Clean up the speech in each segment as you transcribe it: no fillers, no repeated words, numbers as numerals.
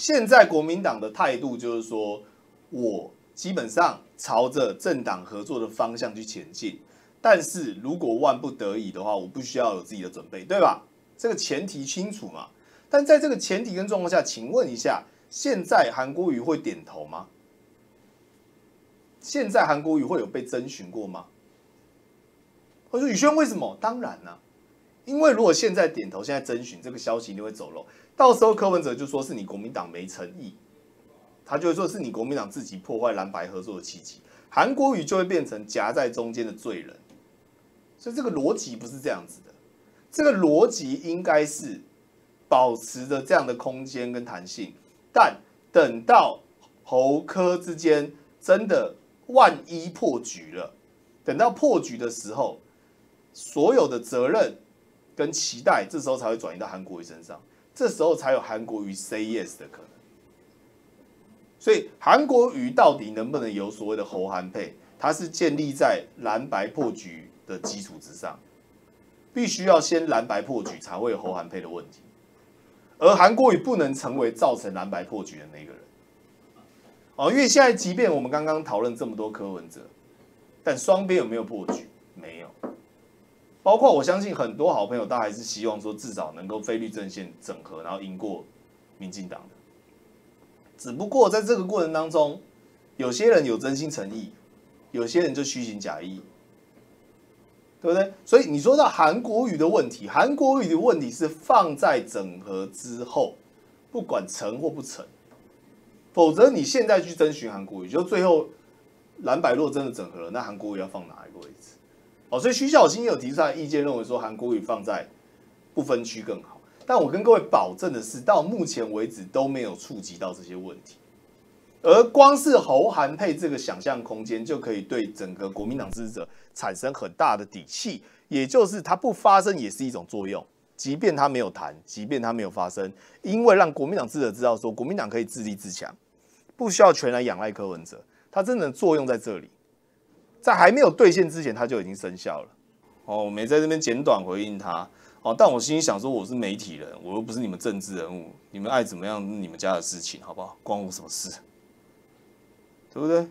现在国民党的态度就是说，我基本上朝着政党合作的方向去前进，但是如果万不得已的话，我不需要有自己的准备，对吧？这个前提清楚嘛？但在这个前提跟状况下，请问一下，现在韩国瑜会点头吗？现在韩国瑜会有被征询过吗？我说宇轩为什么？当然啦、因为如果现在点头，现在征询，这个消息一定会走漏。到时候柯文哲就说是你国民党没诚意，他就会说是你国民党自己破坏蓝白合作的契机，韩国瑜就会变成夹在中间的罪人。所以这个逻辑不是这样子的，这个逻辑应该是保持着这样的空间跟弹性，但等到侯柯之间真的万一破局了，等到破局的时候，所有的责任跟期待，这时候才会转移到韩国瑜身上，这时候才有韩国瑜 say yes 的可能。所以韩国瑜到底能不能有所谓的侯韩配，它是建立在蓝白破局的基础之上，必须要先蓝白破局才会有侯韩配的问题，而韩国瑜不能成为造成蓝白破局的那个人。因为现在即便我们刚刚讨论这么多柯文哲，但双边有没有破局？没有。包括我相信很多好朋友，他还是希望说至少能够非绿阵线整合，然后赢过民进党的。只不过在这个过程当中，有些人有真心诚意，有些人就虚情假意，对不对？所以你说到韩国瑜的问题，韩国瑜的问题是放在整合之后，不管成或不成，否则你现在去征询韩国瑜，就最后蓝白若真的整合了，那韩国瑜要放哪一个位置？所以徐小青也有提出他的意见，认为说韩国瑜放在不分区更好。但我跟各位保证的是，到目前为止都没有触及到这些问题。而光是侯韩配这个想象空间，就可以对整个国民党支持者产生很大的底气，也就是它不发生也是一种作用。即便它没有谈，即便它没有发生，因为让国民党支持者知道说，国民党可以自立自强，不需要全然仰赖柯文哲，它真的作用在这里。在还没有兑现之前，它就已经生效了。我没在这边简短回应他。但我心里想说，我是媒体人，我又不是你们政治人物，你们爱怎么样，你们家的事情，好不好？关我什么事？对不对？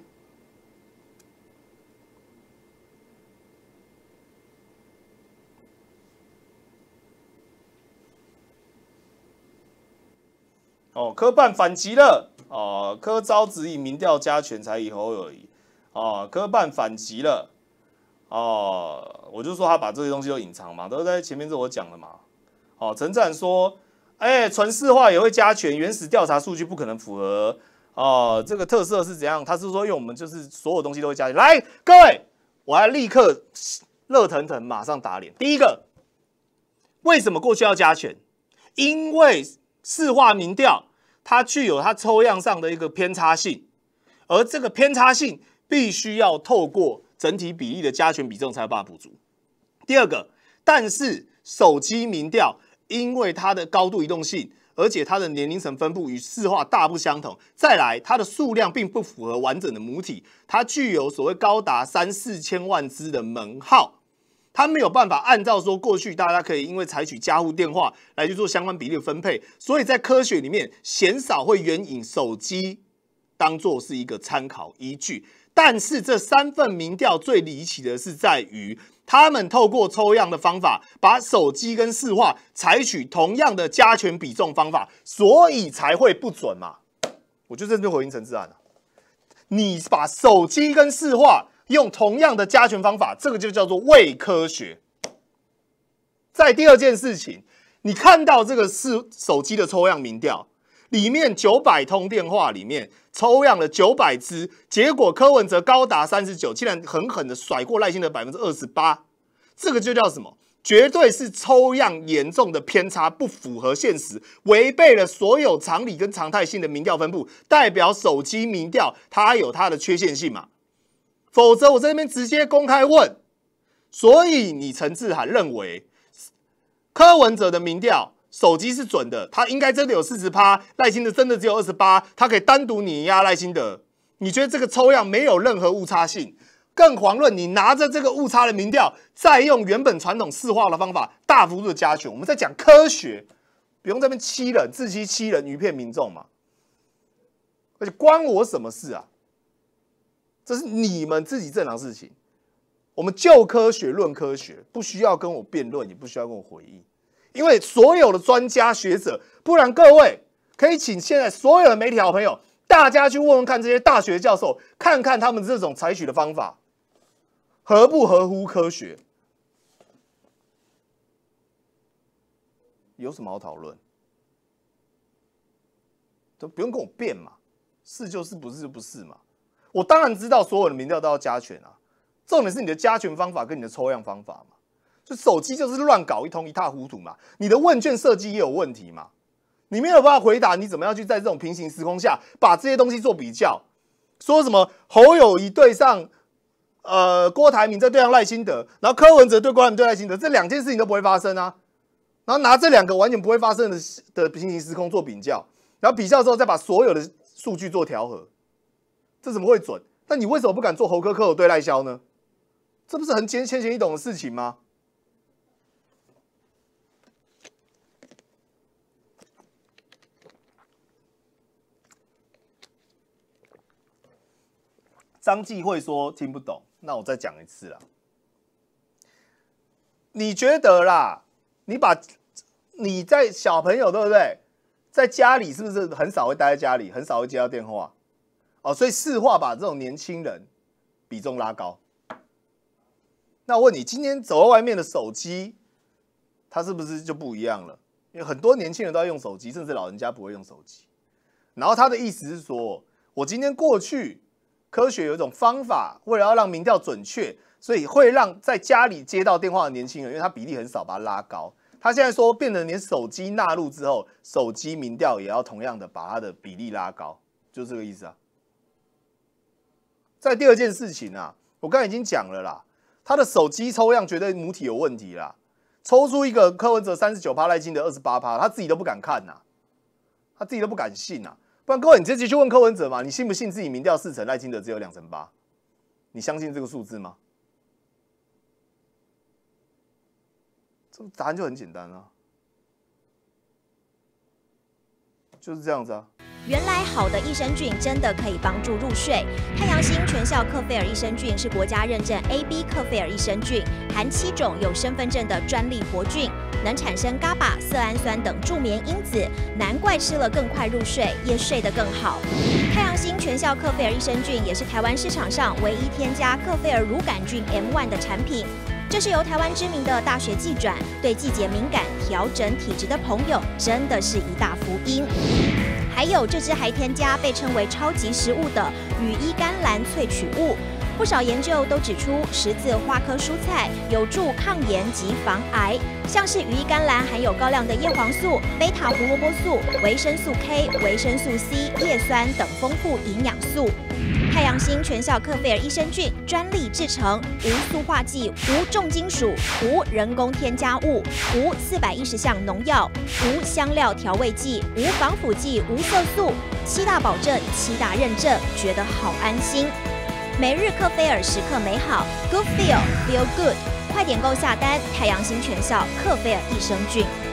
柯办反击了。柯昭只以民调加权，才以侯友宜。柯办反击了。我就说他把这些东西都隐藏嘛，都在前面这我讲了嘛。陈展说，纯市话也会加权，原始调查数据不可能符合。这个特色是怎样？他是说，因为我们就是所有东西都会加权。来，各位，我要立刻热腾腾马上打脸。第一个，为什么过去要加权？因为市话民调它具有它抽样上的一个偏差性，而这个偏差性必须要透过整体比例的加权比重才有办法补足。第二个，但是手机民调因为它的高度移动性，而且它的年龄层分布与市话大不相同，再来它的数量并不符合完整的母体，它具有所谓高达3-4千万支的门号，它没有办法按照说过去大家可以因为采取家户电话来去做相关比例的分配，所以在科学里面鲜少会援引手机当作是一个参考依据。但是这3份民调最离奇的是在于，他们透过抽样的方法，把手机跟市话采取同样的加权比重方法，所以才会不准嘛。我就认真回应陈志安了，你把手机跟市话用同样的加权方法，这个就叫做伪科学。再第二件事情，你看到这个是手机的抽样民调，里面900通电话里面抽样了900支，结果柯文哲高达39%，竟然狠狠的甩过赖清德28%，这个就叫什么？绝对是抽样严重的偏差，不符合现实，违背了所有常理跟常态性的民调分布，代表手机民调它有它的缺陷性嘛？否则我在这边直接公开问，所以你陈志涵认为柯文哲的民调手机是准的，他应该真的有40%，赖清德真的只有28%，他可以单独碾压赖清德。你觉得这个抽样没有任何误差性？更遑论你拿着这个误差的民调，再用原本传统市话的方法大幅度的加权。我们在讲科学，不用在那边欺人，自欺欺人，愚骗民众嘛。 而且关我什么事啊？这是你们自己正常事情。我们就科学论科学，不需要跟我辩论，也不需要跟我回应，因为所有的专家学者，不然各位可以请现在所有的媒体好朋友，大家去问问看这些大学教授，看看他们这种采取的方法合不合乎科学，有什么好讨论？都不用跟我辩嘛，是就是，不是就不是嘛。我当然知道所有的民调都要加权啊。重点是你的加权方法跟你的抽样方法嘛，就手机就是乱搞一通一塌糊涂嘛，你的问卷设计也有问题嘛，你没有办法回答，你怎么样去在这种平行时空下把这些东西做比较？说什么侯友宜对上郭台铭再对上赖清德，然后柯文哲对郭台铭对赖清德，这两件事情都不会发生啊，然后拿这两个完全不会发生的平行时空做比较，然后比较之后再把所有的数据做调和，这怎么会准？那你为什么不敢做侯柯柯友对赖萧呢？这不是很浅显易懂的事情吗？张继会说听不懂，那我再讲一次啦。你觉得啦？你在小朋友对不对？在家里是不是很少会待在家里，很少会接到电话？哦，所以市话把这种年轻人比重拉高。那我问你，今天走在外面的手机，它是不是就不一样了？因为很多年轻人都在用手机，甚至老人家不会用手机。然后他的意思是说，我今天过去科学有一种方法，为了要让民调准确，所以会让在家里接到电话的年轻人，因为他比例很少，把它拉高。他现在说，变成连手机纳入之后，手机民调也要同样的把它的比例拉高，就是这个意思啊。在第二件事情啊，我刚才已经讲了啦。他的手机抽样绝对母体有问题啦，抽出一个柯文哲39%，赖清德28%，他自己都不敢看呐，他自己都不敢信呐。不然各位，你直接去问柯文哲嘛，你信不信自己民调4成，赖清德只有2成8？你相信这个数字吗？这个答案就很简单啊，就是这样子啊。 原来好的益生菌真的可以帮助入睡。太阳星全效克菲尔益生菌是国家认证 AB 克菲尔益生菌，含7种有身份证的专利活菌，能产生 GABA、色氨酸等助眠因子，难怪吃了更快入睡，也睡得更好。太阳星全效克菲尔益生菌也是台湾市场上唯一添加克菲尔乳杆菌 M1 的产品。这是由台湾知名的大学季转，对季节敏感、调整体质的朋友真的是一大福音。还有这支还添加被称为超级食物的羽衣甘蓝萃取物，不少研究都指出十字花科蔬菜有助抗炎及防癌，像是羽衣甘蓝含有高量的叶黄素、贝塔胡萝卜素、维生素 K、维生素 C、叶酸等丰富营养素。太阳星全效克菲尔益生菌专利制成，无塑化剂、无重金属、无人工添加物、无410项农药、无香料调味剂、无防腐剂、无色素，7大保证、7大认证，觉得好安心。每日克菲尔时刻美好 ，Good Feel Feel Good， 快点购下单！太阳星全效克菲尔益生菌。